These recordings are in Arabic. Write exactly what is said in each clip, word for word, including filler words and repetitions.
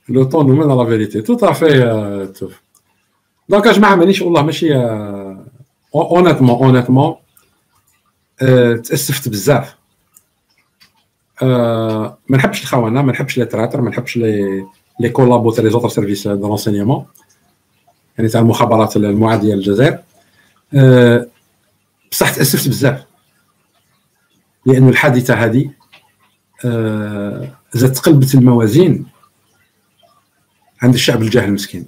لو طون نومين لا فيريتي تو افي توف. دونك يا جماعه مانيش والله ماشي اونيتمون اونيتمون تاسفت بزاف. أه ما نحبش الخونه، ما نحبش لي تراتر، ما نحبش لي لي كولابو تاع لي زوتر سيرفيس دو رونسينيومون، يعني تاع المخابرات المعاديه للجزائر. أه بصح تاسفت بزاف لأن الحادثه هذه أه زاد تقلبت الموازين عند الشعب الجاهل المسكين،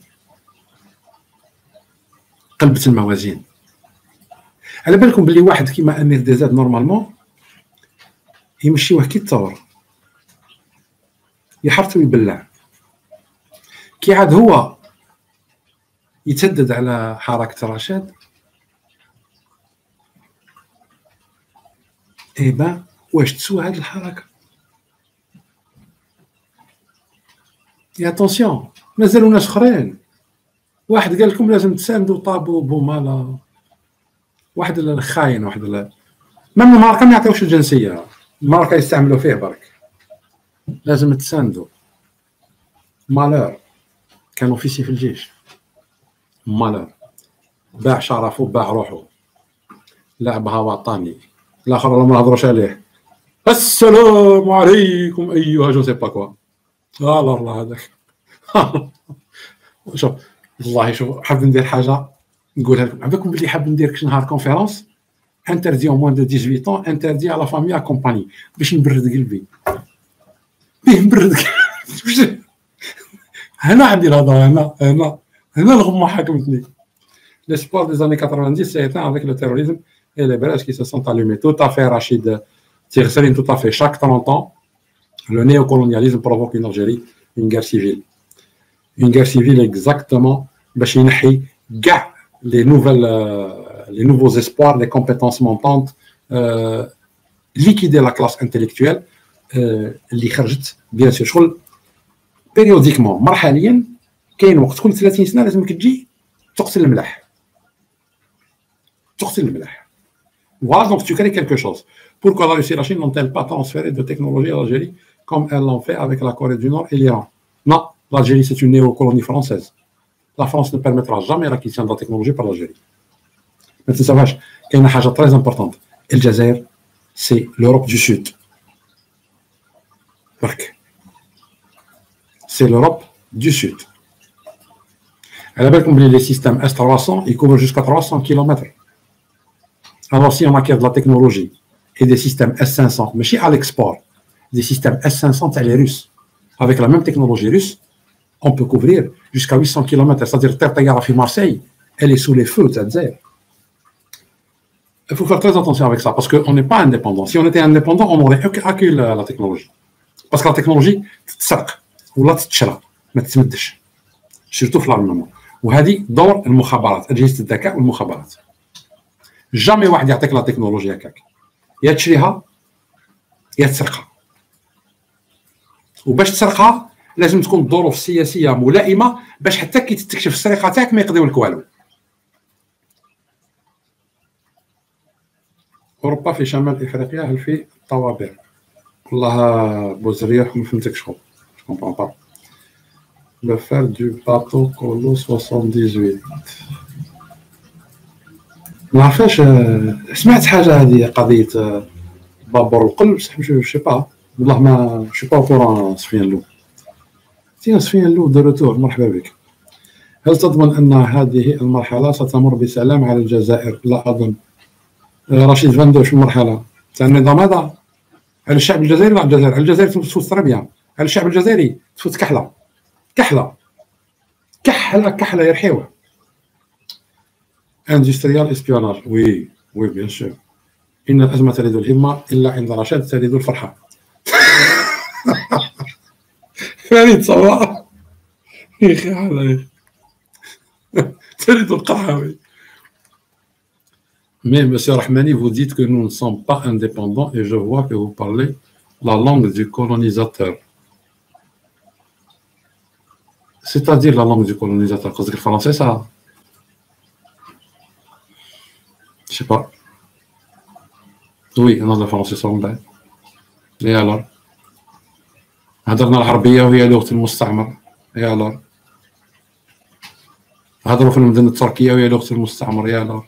قلبت الموازين. على بالكم باللي واحد كيما امير ديزاد نورمالمون يمشيوه كي الثور، يحرث ويبلع، كي عاد هو يتسدد على حركه رشاد ايبا واش تسوى هذه الحركه؟ يا اتونسيون مازالوا ناس اخرين. واحد قال لكم لازم تساندوا طابو بومالا، واحد الخاين، واحد ال... مام الماركه ما يعطيوش الجنسيه، الماركه يستعملوا فيه برك، لازم تساندوا. مالور كانوا فيسي في الجيش، مالور باع شرفه باع روحه، لعبها وطني. الاخر ما نهضروش عليه. السلام عليكم ايها جو سي با كوا. لا لا لا هذاك شوف والله شوف حاب ندير حاجه نقولها لكم. عباكم بلي حاب ندير كش نهار كونفيرونس انتردي او موان دو ثمانية عشر انتردي على فامي اكومباني باش نبرد قلبي بيه نبرد قلبي. هنا عندي الهضره، هنا هنا هنا الغمه حاكمتني. لي سبور دي زاني quatre-vingt-dix سي éteint avec le terrorisme et les braises qui se sont allumées. Tout à fait Rachid Tirseline, tout à fait. Chaque trente ans le néocolonialisme provoque une Algérie, une guerre civile. Une guerre civile exactement باش ينحي كاع les nouvelles euh, les nouveaux espoirs, les compétences montantes, euh, liquider la classe intellectuelle اللي خرجت بيان سور شغل بيريوديكمون مرحليا. كاين وقت كل ثلاثين سنه لازمك تجي تقتل الملاح، تقتل الملاح. Voilà, donc tu crées quelque chose. Pourquoi la Russie et la Chine n'ont-elles pas transféré de technologie à l'Algérie comme elles l'ont fait avec la Corée du Nord et l'Iran? Non, l'Algérie c'est une néocolonie française. La France ne permettra jamais l'acquisition de la technologie par l'Algérie. ما تنساوهاش كاينه حاجه تري امبورطونت، الجزائر سي لوروب دو سود. برك سي لوروب دو سود. على بالكم بلي لي سيستيم اس trois cents يكوفر جوسكا trois cents كيلومتر. Alors si on acquiert de la technologie et des systèmes S cinq cents, ماشي à l'export, des systèmes S cinq cents تاع les Russes, avec la même technologie russe, on peut couvrir jusqu'à huit cents kilomètres. C'est-à-dire terre طياره في Marseille, elle est sous les feux تاع الجزائر. Il faut faire très attention avec ça parce qu'on n'est pas indépendant. Si on était indépendant, on aurait acquis la, la technologie. Parce que la technologie تتسرق ولا تتشرى ما تتمدش. surtout في l'armement. وهذه دور المخابرات، اجهزه الذكاء والمخابرات. جامي واحد يعطيك لا تكنولوجيا هكاك، يا تشريها يا تسرقها. وباش تسرقها لازم تكون الظروف السياسيه ملائمه باش حتى كي تكتشف السرقه تاعك ما يقضيو لك والو. اوروبا في شمال افريقيا هل في طوابع؟ والله بوزريح ما فهمتكش شغل جو كومبرون با. لو فار دو باتو كولو سبعة وثمانين. ما عرفاش، سمعت حاجه هذه قضيه بابور القلب بصح مش سي با والله ما شي با كورون. سفيان لو سي سفيان لو دو روتور، مرحبا بك. هل تضمن ان هذه المرحله ستمر بسلام على الجزائر؟ لا اظن. رشيد فاندوش المرحله تاع النظام هذا على الشعب الجزائري، على الجزائر، على الجزائر تفوت تربيه، على الشعب الجزائري تفوت كحله كحله كحله كحله يرحيوه. اندستريال اسبيوناج، وي وي بيان سور. ان الازمه تلد الهمه الا عند رشاد تلد الفرحه. فريد صباح يا اخي هذا تلد القرحه. Mais Monsieur Rahmani, vous dites que nous ne sommes pas indépendants et je vois que vous parlez la langue du colonisateur. C'est-à-dire la langue du colonisateur. Parce que le français, ça. Je sais pas. Oui, on a le français sur le. Et alors? هدرنا العربية وهي لغة المستعمر. يلا هضروا في المدن التركيه ويا الاخت المستعمر. يلا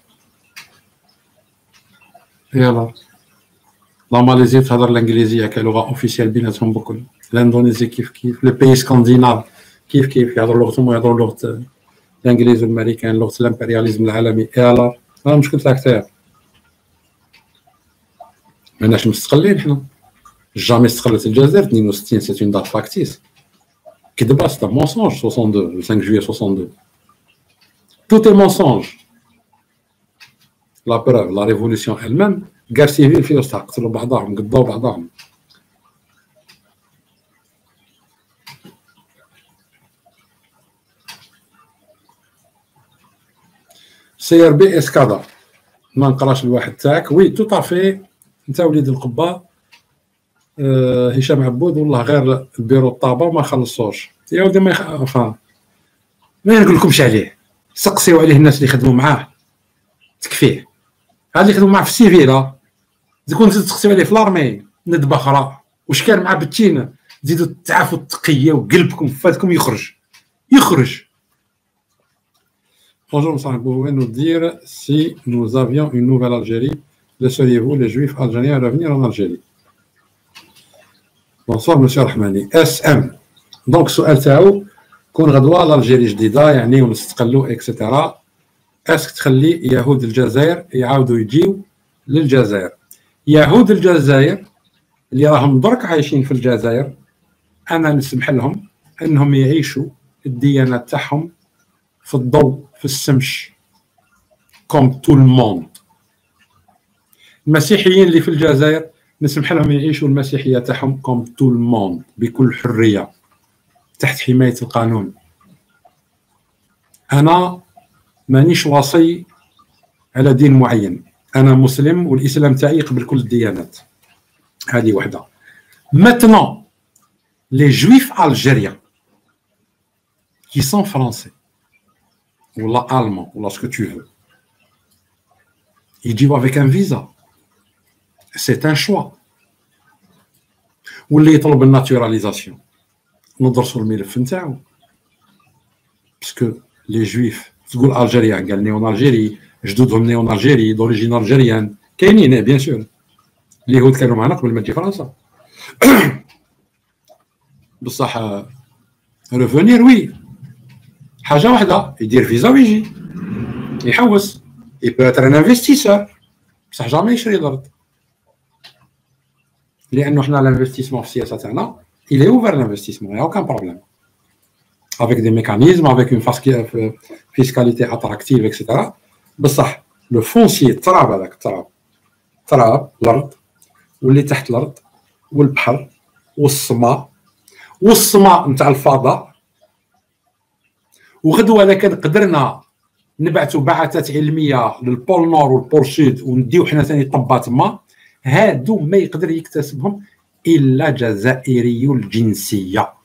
يلا لا ماليزيا تهضر الانجليزيه كلغه اوفيسيال بيناتهم بكل. الاندونيزي كيف كيف. لي بيي سكانديناف كيف كيف يهضروا لغتهم ويهضروا لغه الانجليز والامريكان، لغه الامبرياليزم العالمي. يلا راه مشكل تاع كثير. ماناش مستقلين حنا. جامي استقلت الجزائر اثنين وستين سي اون دات فاكتيس. كذبه ستا مونسونج. اثنين وستين خمسة جويي اثنين وستين tout est mensonge. La preuve, la révolution elle-même, guerre civile في وسطها قتلوا بعضهم قضاو بعضهم. سي ار بي اسكادا ما نقراش الواحد تاعك. وي تو طافي انت وليد القبه. أه هشام عبود والله غير البيرو الطابه ما خلصوش يا ودي. ما يخ... ما نقول لكمش عليه. سقسيو عليه الناس اللي خدموا معاه تكفيه. هاد اللي خدموا معاه في السيفيلا تكون تزيد تسقسيو عليه في لارمي ندبه اخرى. واش كان مع بتين تزيدوا تعافوا التقيه وقلبكم فاتكم يخرج يخرج. Bonjour, vous pouvez nous dire si nous avions une nouvelle Algérie, laisseriez-vous les Juifs algériens revenir en Algérie? Bonsoir, monsieur Rahmani. اس ام دونك السؤال تاعو كون غدوه لالجيري جديده يعني ونستقلوا اكسيتيرا، اسك تخلي يهود الجزائر يعاودوا يجيو للجزائر؟ يهود الجزائر اللي راهم درك عايشين في الجزائر انا نسمح لهم انهم يعيشوا الديانه تاعهم في الضوء في السمش كوم تو الموند. المسيحيين اللي في الجزائر نسمح لهم يعيشوا المسيحيه تاعهم كوم تو الموند بكل حريه تحت حمايه القانون. انا مانيش واصي على دين معين، انا مسلم والاسلام تاعي يقبل كل الديانات. هذه وحده. Maintenant les juifs algériens qui sont français ou là allemand ou là ce que tu veux, ils vivent avec un visa, c'est un choix. واللي يطلب الناتوراليزاسيون ندرسوا الملف نتاعو باسكو لي جويف تقول الجيريان قال نيون الجيري جدودهم نيون الجيري دوريجين الجيريان كاينين بيان سور. اليهود كانوا معنا قبل ما تجي فرنسا بصح ريفونير وي حاجه واحده يدير فيزا ويجي يحوس يبقى ترى ان انفستيسور بصح جامي يشري الارض لانه حنا الانفستيسمون في السياسه تاعنا il est ouvert l'investissement, il n'y a aucun problème. Avec des mécanismes, avec une fiscalité attractive, et cetera. بصح le foncier تراب هذاك التراب تراب الارض واللي تحت الارض والبحر والسماء والسماء نتاع الفضاء. وغدوه اذا كان قدرنا نبعثوا بعثات علميه للبول نور والبول سود ونديو حنا ثاني طبا تما، هادو ما يقدر يكتسبهم الا جزائري الجنسيه.